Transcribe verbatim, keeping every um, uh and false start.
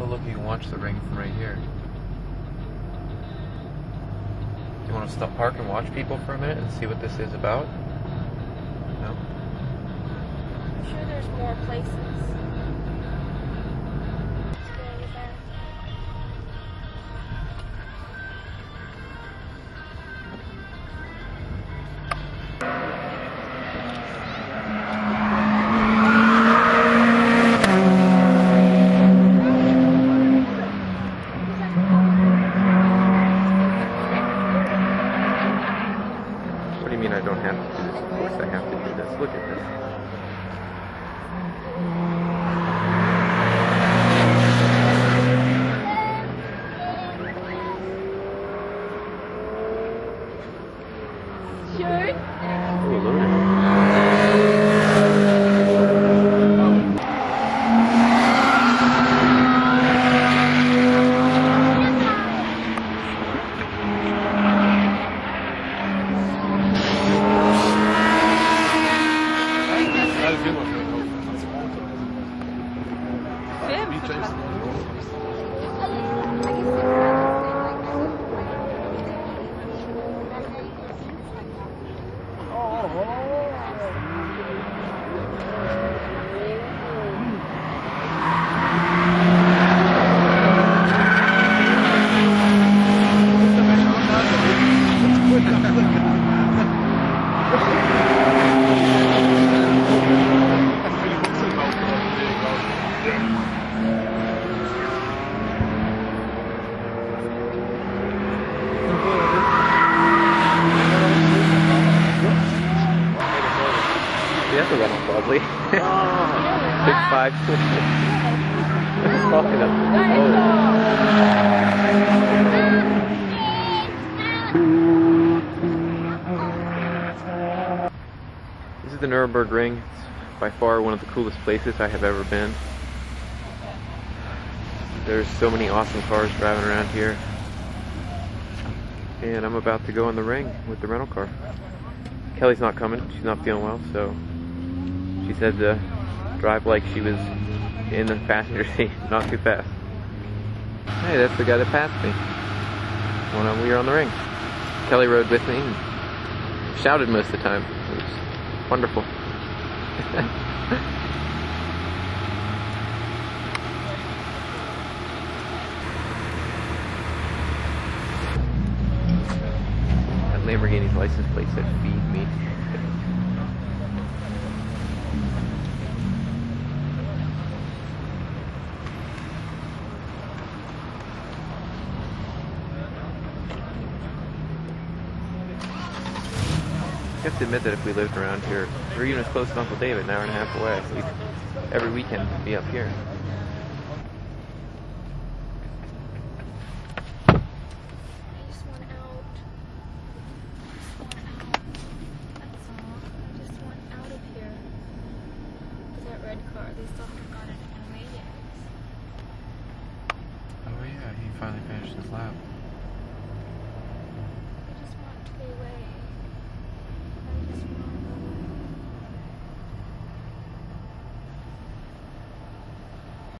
Oh look, you can watch the ring from right here. Do you want to stop, park and watch people for a minute and see what this is about? No? I'm sure there's more places. Let's go over there. What do you mean I don't have to do this? Of course I have to do this. Look at this. Sure. Oh, look at it. That's a rental probably. Six five. Walking up. Oh. This is the Nurburgring. It's by far one of the coolest places I have ever been. There's so many awesome cars driving around here. And I'm about to go in the ring with the rental car. Kelly's not coming. She's not feeling well, so she said to drive like she was in the passenger seat, not too fast. Hey, that's the guy that passed me when we were on the ring. Kelly rode with me and shouted most of the time. It was wonderful. That Lamborghini's license plate said "Feed me." I have to admit that if we lived around here, or even as close as Uncle David, an hour and a half away, we'd every weekend be up here. I just want out. I just want out. That's all. I just want out of here. That red car, they still haven't got it in yet. Oh yeah, he finally finished his lap.